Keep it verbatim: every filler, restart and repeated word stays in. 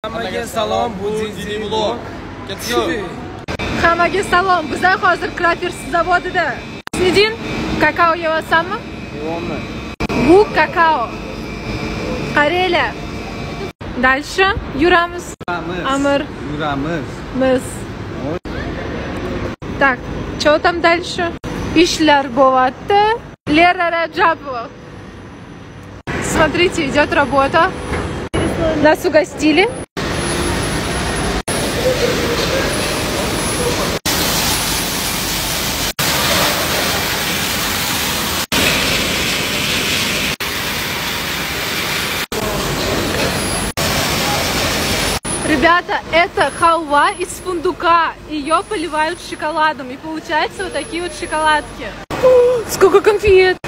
Hammaga salom, bu Zizi vlog. Hammaga salom. Bizlar hozir Krafers zavodida. Snedin, kakao yeyapsanmi? Yeyapman. Bu kakao. Qaranglar. Дальше yuramiz. Amir. Yuramiz. Biz. Так, что там дальше? Ishlar bo'lyapti. Lera Rajabova. Смотрите, идет работа. Нас угостили. Ребята, это халва из фундука. Ее поливают шоколадом. И получается вот такие вот шоколадки. О, сколько конфет!